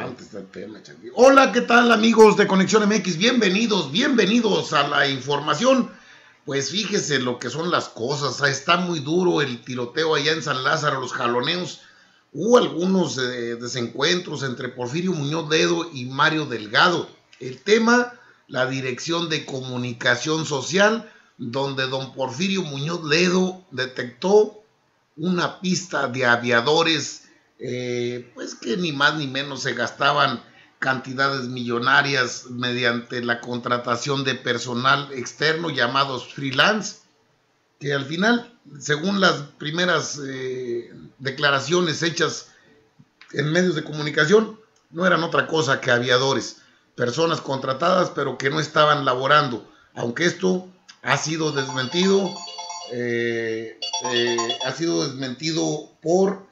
interesante este tema, Chanqui. Hola, ¿qué tal, amigos de Conexión MX? Bienvenidos a la información. Pues fíjese lo que son las cosas. Está muy duro el tiroteo allá en San Lázaro, los jaloneos. Hubo algunos desencuentros entre Porfirio Muñoz Ledo y Mario Delgado. El tema, la Dirección de Comunicación Social, donde don Porfirio Muñoz Ledo detectó una pista de aviadores, pues que ni más ni menos se gastaban cantidades millonarias mediante la contratación de personal externo llamados freelance, que al final, según las primeras declaraciones hechas en medios de comunicación, no eran otra cosa que aviadores, personas contratadas pero que no estaban laborando, aunque esto ha sido desmentido, por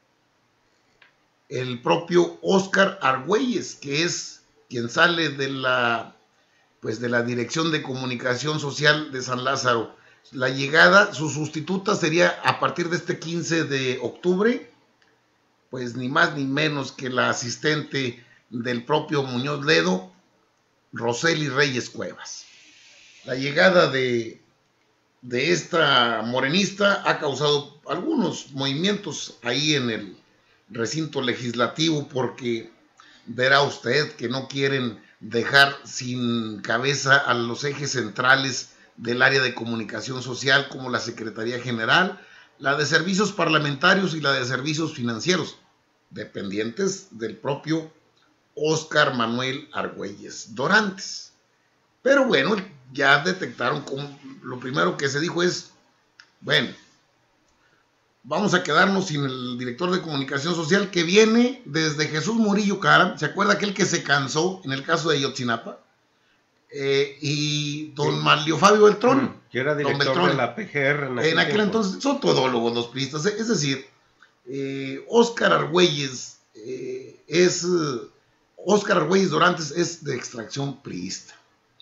el propio Óscar Argüelles, que es quien sale de la Dirección de Comunicación Social de San Lázaro. La llegada, su sustituta sería a partir de este 15 de octubre, pues ni más ni menos que la asistente del propio Muñoz Ledo, Rosely Reyes Cuevas. La llegada de esta morenista ha causado algunos movimientos ahí en el recinto legislativo, porque verá usted que no quieren dejar sin cabeza a los ejes centrales del área de comunicación social, como la Secretaría General, la de Servicios Parlamentarios y la de Servicios Financieros, dependientes del propio Óscar Manuel Argüelles Dorantes. Pero bueno, ya detectaron, lo primero que se dijo es, bueno, vamos a quedarnos sin el director de comunicación social, que viene desde Jesús Murillo Caram. ¿Se acuerda aquel que se cansó en el caso de Ayotzinapa? Y don Manlio Fabio Beltrón, que era director de la PGR en aquel entonces. Son todólogos los priistas, es decir, Óscar Argüelles Óscar Argüelles Dorantes es de extracción priista.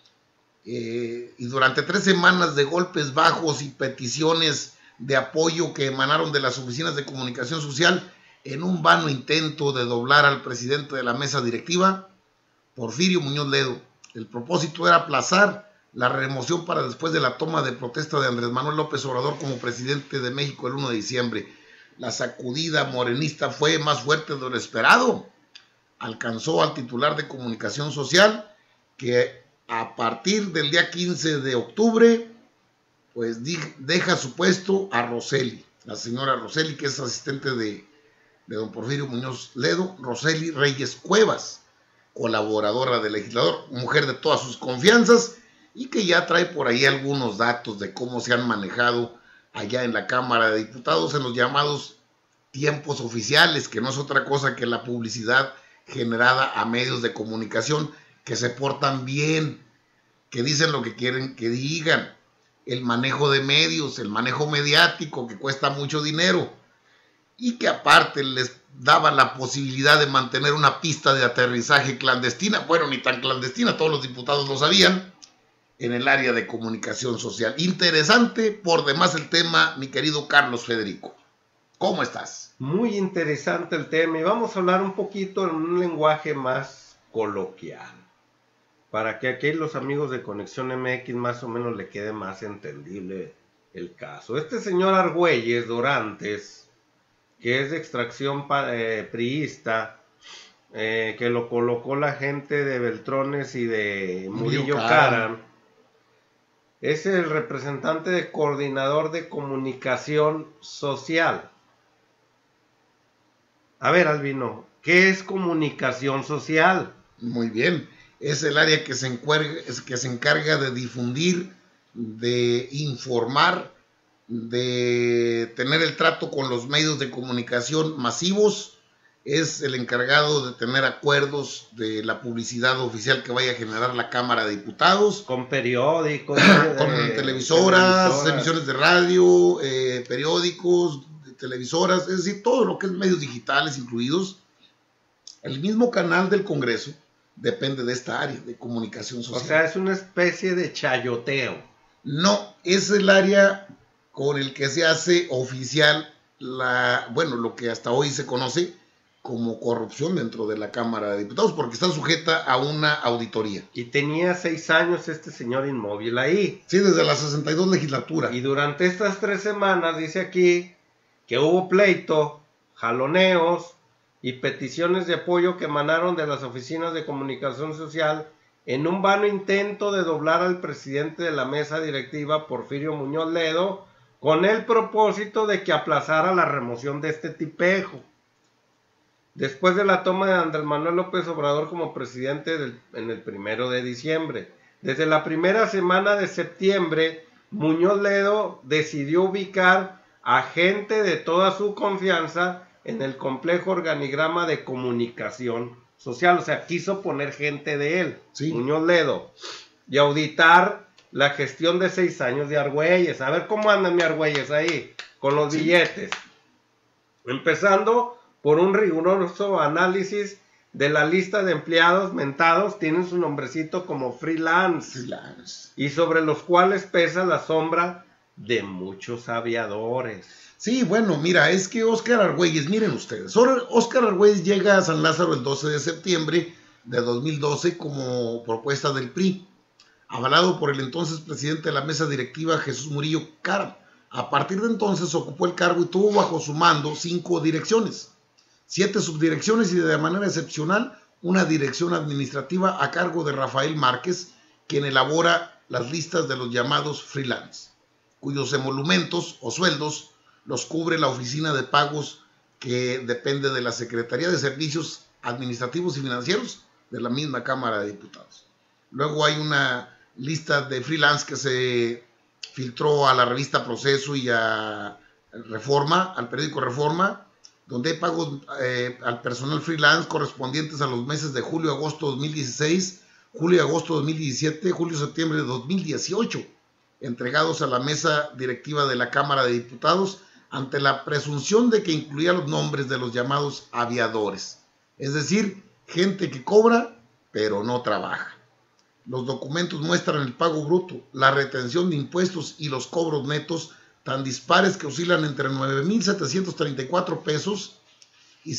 Y durante 3 semanas de golpes bajos y peticiones de apoyo que emanaron de las oficinas de comunicación social, en un vano intento de doblar al presidente de la mesa directiva, Porfirio Muñoz Ledo, el propósito era aplazar la remoción para después de la toma de protesta de Andrés Manuel López Obrador como presidente de México el 1 de diciembre. La sacudida morenista fue más fuerte de lo esperado. Alcanzó al titular de comunicación social, que a partir del día 15 de octubre, pues deja su puesto a Rosely, la señora Rosely, que es asistente de don Porfirio Muñoz Ledo, Rosely Reyes Cuevas, colaboradora del legislador, mujer de todas sus confianzas, y que ya trae por ahí algunos datos de cómo se han manejado allá en la Cámara de Diputados en los llamados tiempos oficiales, que no es otra cosa que la publicidad generada a medios de comunicación que se portan bien, que dicen lo que quieren que digan, el manejo de medios, el manejo mediático, que cuesta mucho dinero, y que aparte les daba la posibilidad de mantener una pista de aterrizaje clandestina, bueno, ni tan clandestina, todos los diputados lo sabían, en el área de comunicación social. Interesante por demás el tema, mi querido Carlos Federico. ¿Cómo estás? Muy interesante el tema, y vamos a hablar un poquito en un lenguaje más coloquial, para que aquí los amigos de Conexión MX más o menos le quede más entendible el caso. Este señor Argüelles Dorantes, que es de extracción priista, que lo colocó la gente de Beltrones y de Murillo Caram, es el representante de coordinador de comunicación social. A ver, Albino, ¿qué es comunicación social? Muy bien, es el área que se encarga de difundir, de informar, de tener el trato con los medios de comunicación masivos. Es el encargado de tener acuerdos de la publicidad oficial que vaya a generar la Cámara de Diputados. Con periódicos. Con televisoras, emisiones de radio, periódicos, televisoras, es decir, todo lo que es medios digitales incluidos. El mismo canal del Congreso depende de esta área de comunicación social. O sea, es una especie de chayoteo. No, es el área con el que se hace oficial lo que hasta hoy se conoce como corrupción dentro de la Cámara de Diputados, porque está sujeta a una auditoría. Y tenía 6 años este señor inmóvil ahí. Sí, desde la 62 legislatura. Y durante estas 3 semanas, dice aquí, que hubo pleito, jaloneos y peticiones de apoyo que emanaron de las oficinas de comunicación social en un vano intento de doblar al presidente de la mesa directiva, Porfirio Muñoz Ledo, con el propósito de que aplazara la remoción de este tipejo. Después de la toma de Andrés Manuel López Obrador como presidente en el 1 de diciembre, desde la primera semana de septiembre, Muñoz Ledo decidió ubicar a gente de toda su confianza en el complejo organigrama de comunicación social, o sea, quiso poner gente de él, sí. Muñoz Ledo, y auditar la gestión de 6 años de Argüelles. A ver cómo anda mi Argüelles ahí, con los billetes. Empezando por un riguroso análisis de la lista de empleados mentados, tienen su nombrecito como freelance, y sobre los cuales pesa la sombra de muchos aviadores. Sí, bueno, mira, es que Óscar Argüelles, miren ustedes, Óscar Argüelles llega a San Lázaro el 12 de septiembre de 2012 como propuesta del PRI, avalado por el entonces presidente de la mesa directiva, Jesús Murillo Caram. A partir de entonces ocupó el cargo y tuvo bajo su mando 5 direcciones, 7 subdirecciones y de manera excepcional una dirección administrativa a cargo de Rafael Márquez, quien elabora las listas de los llamados freelance, cuyos emolumentos o sueldos los cubre la oficina de pagos que depende de la Secretaría de Servicios Administrativos y Financieros de la misma Cámara de Diputados. Luego hay una lista de freelance que se filtró a la revista Proceso y a Reforma, al periódico Reforma, donde hay pagos al personal freelance correspondientes a los meses de julio, agosto 2016, julio, agosto 2017, julio, septiembre de 2018, entregados a la mesa directiva de la Cámara de Diputados ante la presunción de que incluía los nombres de los llamados aviadores, es decir, gente que cobra pero no trabaja. Los documentos muestran el pago bruto, la retención de impuestos y los cobros netos tan dispares que oscilan entre 9,734 pesos y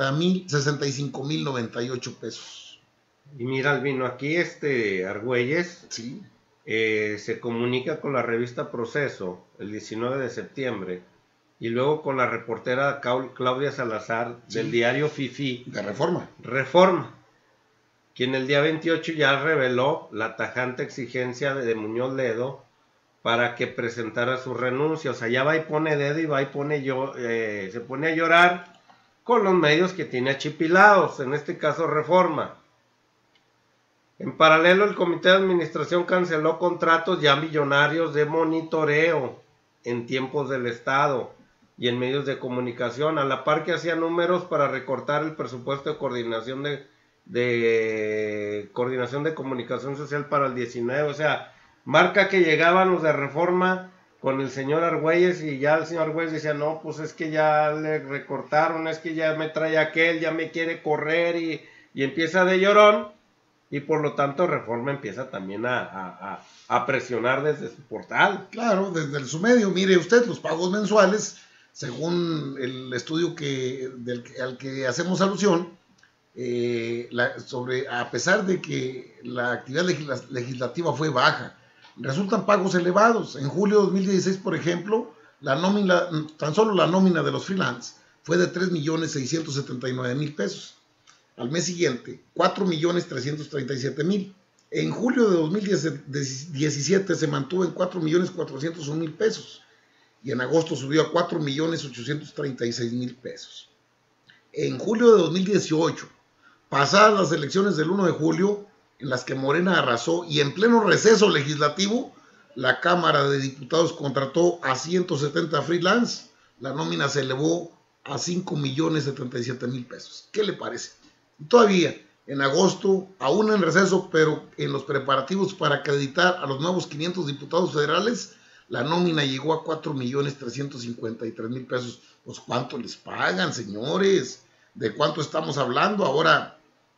65,098 pesos. Y mira, Albino, aquí Argüelles sí. Se comunica con la revista Proceso el 19 de septiembre y luego con la reportera Claudia Salazar del diario FIFI de Reforma, quien el día 28 ya reveló la tajante exigencia de Muñoz Ledo para que presentara su renuncia. O sea, ya va y pone dedo y va y se pone a llorar con los medios que tiene achipilados, en este caso Reforma. En paralelo, el Comité de Administración canceló contratos ya millonarios de monitoreo en tiempos del Estado y en medios de comunicación, a la par que hacía números para recortar el presupuesto de coordinación de comunicación social para el 19. O sea, marca que llegaban los de Reforma con el señor Argüelles y ya el señor Argüelles decía, no, pues es que ya le recortaron, es que ya me trae aquel, ya me quiere correr y empieza de llorón. Y por lo tanto Reforma empieza también a presionar desde su portal. Claro, desde su medio. Mire usted, los pagos mensuales, según el estudio al que hacemos alusión, a pesar de que la actividad legislativa fue baja, resultan pagos elevados. En julio de 2016, por ejemplo, tan solo la nómina de los freelance fue de 3,679,000 pesos. Al mes siguiente, 4,337,000. En julio de 2017 se mantuvo en 4,401,000 pesos. Y en agosto subió a 4,836,000 pesos. En julio de 2018, pasadas las elecciones del 1 de julio, en las que Morena arrasó y en pleno receso legislativo, la Cámara de Diputados contrató a 170 freelance. La nómina se elevó a 5,077,000 pesos. ¿Qué le parece? Todavía en agosto, aún en receso, pero en los preparativos para acreditar a los nuevos 500 diputados federales, la nómina llegó a 4,353,000 pesos. Pues ¿cuánto les pagan, señores? ¿De cuánto estamos hablando? Ahora,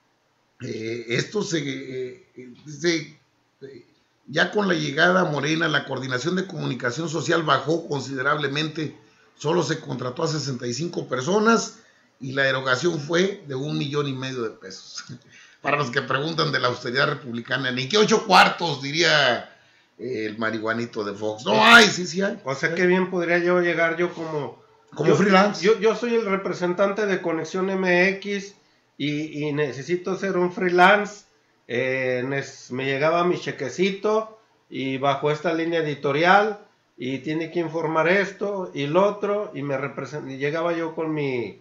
ya con la llegada a Morena, la coordinación de comunicación social bajó considerablemente. Solo se contrató a 65 personas y la erogación fue de 1,5 millones de pesos. Para los que preguntan de la austeridad republicana, ni que 8 cuartos, diría el marihuanito de Fox. No hay, sí hay. O sea, qué bien podría yo llegar yo como freelance. Yo soy el representante de Conexión MX y necesito ser un freelance. Me llegaba mi chequecito y bajo esta línea editorial y tiene que informar esto y lo otro y y llegaba yo con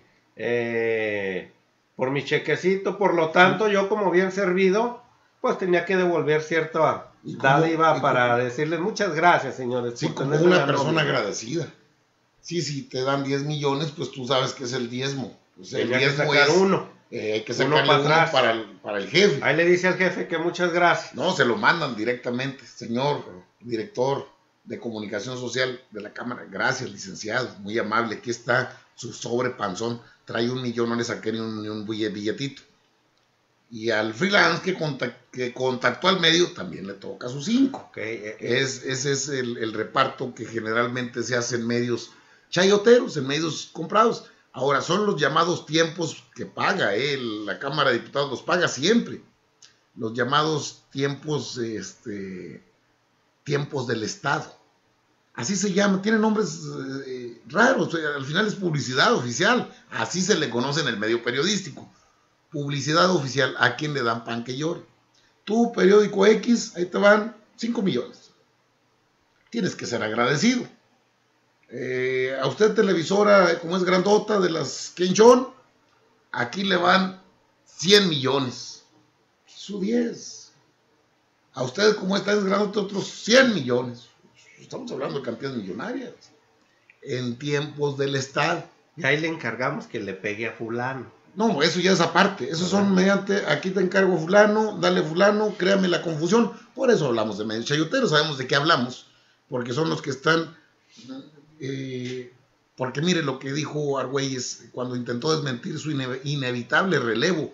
por mi chequecito. Por lo tanto, yo como bien servido, pues tenía que devolver cierta dádiva para decirles muchas gracias, señores. Sí, como una persona agradecida. Sí, te dan 10 millones, pues tú sabes que es el diezmo. Pues el diezmo es uno. Hay que sacarle uno para el jefe. Ahí le dice al jefe que muchas gracias. No, se lo mandan directamente. Señor director de comunicación social de la Cámara, gracias, licenciado, muy amable. Aquí está su sobre panzón. Trae 1 millón, no le saqué ni un billetito. Y al freelance que contactó al medio también le toca sus 5. Okay. Ese es el reparto que generalmente se hace en medios chayoteros, en medios comprados. Ahora, son los llamados tiempos que paga, la Cámara de Diputados los paga siempre. Los llamados tiempos, tiempos del Estado. Así se llama, tiene nombres raros, al final es publicidad oficial, así se le conoce en el medio periodístico. Publicidad oficial, ¿a quién le dan pan que llore? Tu periódico X, ahí te van 5 millones. Tienes que ser agradecido. A usted televisora, como es grandota de las Kenchon, aquí le van 100 millones. Su 10. A usted, como esta es grandota, otros 100 millones. Estamos hablando de cantidades millonarias. En tiempos del Estado. Y ahí le encargamos que le pegue a fulano. No, eso ya es aparte. Esos son mediante, aquí te encargo fulano, dale fulano, créame la confusión. Por eso hablamos de medios chayoteros, sabemos de qué hablamos. Porque son los que están... porque mire lo que dijo Argüelles cuando intentó desmentir su inevitable relevo.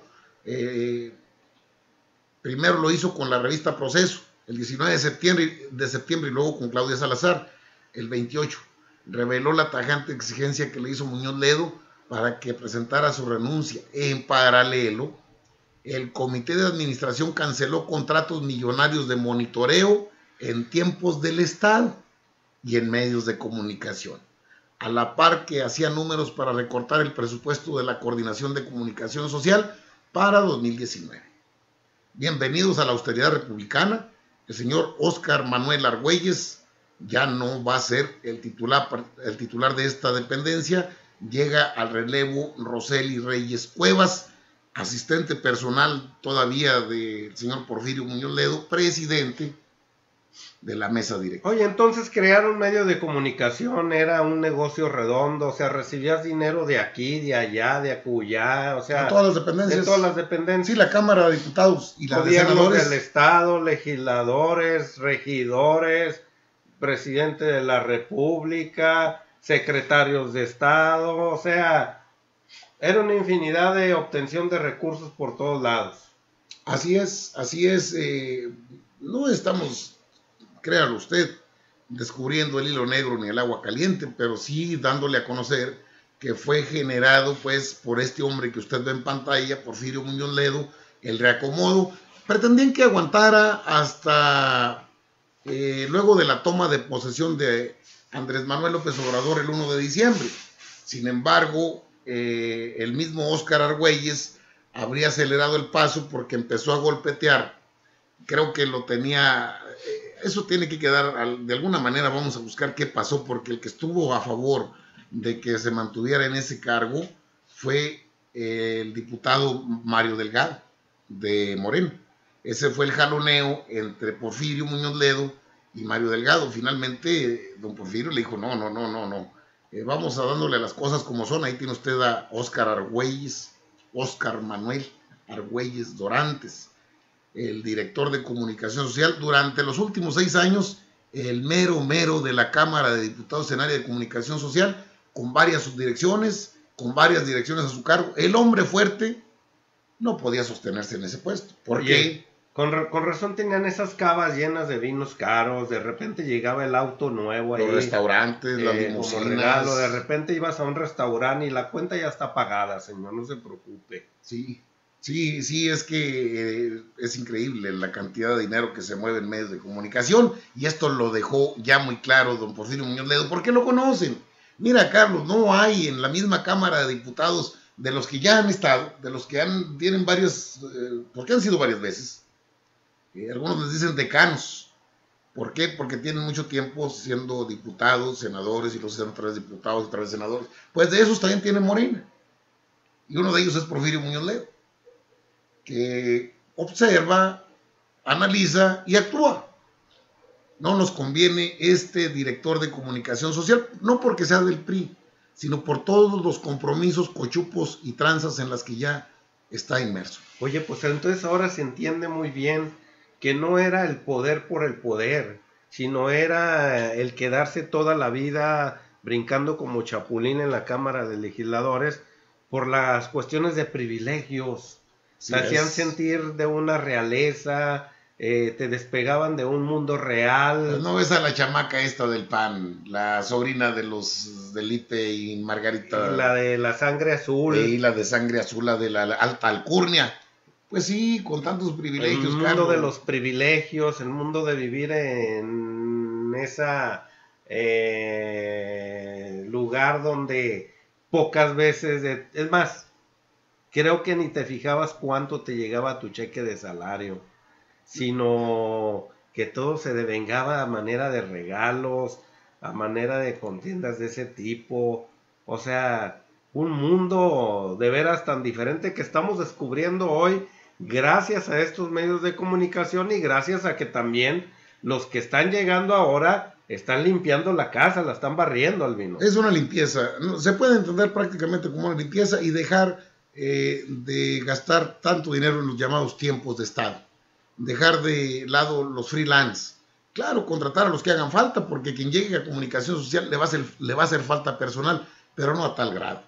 Primero lo hizo con la revista Proceso, el 19 de septiembre y luego con Claudia Salazar, el 28. Reveló la tajante exigencia que le hizo Muñoz Ledo para que presentara su renuncia. En paralelo, el comité de administración canceló contratos millonarios de monitoreo en tiempos del Estado y en medios de comunicación, a la par que hacía números para recortar el presupuesto de la Coordinación de Comunicación Social para 2019. Bienvenidos a la austeridad republicana. El señor Óscar Manuel Argüelles ya no va a ser el titular de esta dependencia. Llega al relevo Roseli Reyes Cuevas, asistente personal todavía del señor Porfirio Muñoz Ledo, presidente de la mesa directiva. Oye, entonces crear un medio de comunicación era un negocio redondo, o sea, recibías dinero de aquí, de allá, de acullá, o sea, de todas las dependencias. De todas las dependencias. Sí, la Cámara de Diputados y la de senadores del Estado, legisladores, regidores, presidente de la República, secretarios de Estado, o sea, era una infinidad de obtención de recursos por todos lados. Así es, no estamos, créalo usted, descubriendo el hilo negro ni el agua caliente, pero sí dándole a conocer que fue generado pues por este hombre que usted ve en pantalla, Porfirio Muñoz Ledo, el reacomodo. Pretendían que aguantara hasta luego de la toma de posesión de Andrés Manuel López Obrador el 1 de diciembre. Sin embargo, el mismo Óscar Argüelles habría acelerado el paso porque empezó a golpetear. Creo que lo tenía... eso tiene que quedar, de alguna manera vamos a buscar qué pasó, porque el que estuvo a favor de que se mantuviera en ese cargo fue el diputado Mario Delgado de Moreno. Ese fue el jaloneo entre Porfirio Muñoz Ledo y Mario Delgado. Finalmente, don Porfirio le dijo, no, vamos a dándole las cosas como son. Ahí tiene usted a Óscar Argüelles, Óscar Manuel Argüelles Dorantes, el director de comunicación social, durante los últimos 6 años, el mero de la Cámara de Diputados en área de comunicación social, con varias subdirecciones, con varias direcciones a su cargo. El hombre fuerte no podía sostenerse en ese puesto. ¿Por qué? Con razón tenían esas cavas llenas de vinos caros, de repente llegaba el auto nuevo ahí. Los restaurantes, las Como regalo, de limusinas. repente ibas a un restaurante y la cuenta ya está pagada, señor, no se preocupe. Sí, sí, es que es increíble la cantidad de dinero que se mueve en medios de comunicación y esto lo dejó ya muy claro don Porfirio Muñoz Ledo, porque lo conocen. Mira, Carlos, no hay en la misma Cámara de Diputados de los que ya han estado, de los que tienen varios, porque han sido varias veces, algunos les dicen decanos. ¿Por qué? Porque tienen mucho tiempo siendo diputados, senadores, y los hacen otra vez diputados, otra vez senadores. Pues de esos también tienen Morena. Y uno de ellos es Porfirio Muñoz Ledo, que observa, analiza y actúa. No nos conviene este director de comunicación social, no porque sea del PRI, sino por todos los compromisos, cochupos y tranzas en las que ya está inmerso. Oye, pues entonces ahora se entiende muy bien que no era el poder por el poder, sino era el quedarse toda la vida brincando como chapulín en la Cámara de Legisladores por las cuestiones de privilegios. Sí, Te hacían sentir de una realeza, te despegaban de un mundo real. Pues no ves a la chamaca esta del PAN, la sobrina de los Felipe y Margarita. Y la de la sangre azul. Y la de sangre azul, la de la alta alcurnia. Pues sí, con tantos privilegios, el mundo Carlos. de los privilegios, el mundo de vivir en esa lugar donde pocas veces, es más, creo que ni te fijabas cuánto te llegaba tu cheque de salario, sino que todo se devengaba a manera de regalos, a manera de contiendas de ese tipo. O sea, un mundo de veras tan diferente que estamos descubriendo hoy gracias a estos medios de comunicación y gracias a que también los que están llegando ahora están limpiando la casa, la están barriendo, Albino. Es una limpieza, se puede entender prácticamente como una limpieza y dejar de gastar tanto dinero en los llamados tiempos de Estado, dejar de lado los freelance. Claro, contratar a los que hagan falta, porque quien llegue a comunicación social le va a hacer falta personal, pero no a tal grado.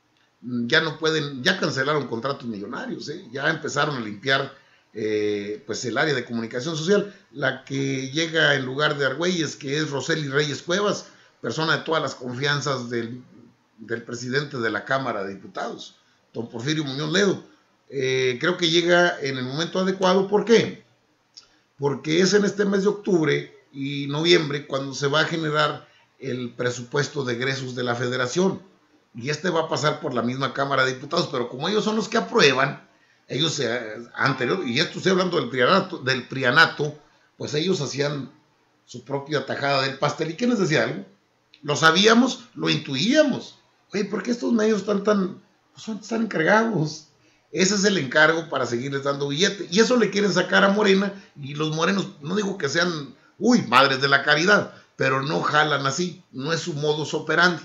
Ya no pueden, ya cancelaron contratos millonarios, ya empezaron a limpiar pues el área de comunicación social. La que llega en lugar de Argüelles, que es Roseli Reyes Cuevas, persona de todas las confianzas del presidente de la Cámara de Diputados, don Porfirio Muñoz Ledo. Creo que llega en el momento adecuado. ¿Por qué? Porque es en este mes de octubre y noviembre cuando se va a generar el presupuesto de egresos de la Federación. Y este va a pasar por la misma Cámara de Diputados, pero como ellos son los que aprueban, ellos anterior, y esto estoy hablando del prianato, pues ellos hacían su propia tajada del pastel. ¿Y quién les decía algo? Lo sabíamos, lo intuíamos. Oye, ¿por qué estos medios están encargados? Ese es el encargo para seguirles dando billete. Y eso le quieren sacar a Morena, y los morenos, no digo que sean, madres de la caridad, pero no jalan así, no es su modus operandi.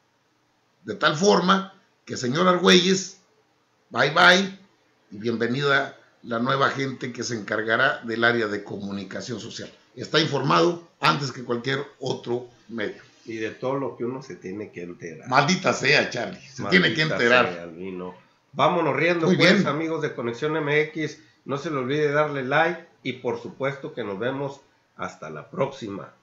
De tal forma que, señor Argüelles, bye bye y bienvenida la nueva gente que se encargará del área de comunicación social. Está informado antes que cualquier otro medio. Y de todo lo que uno se tiene que enterar. Maldita sea, Charlie, se tiene que enterar. Vámonos riendo, muy pues, bien, amigos de Conexión MX. No se le olvide darle like y por supuesto que nos vemos hasta la próxima.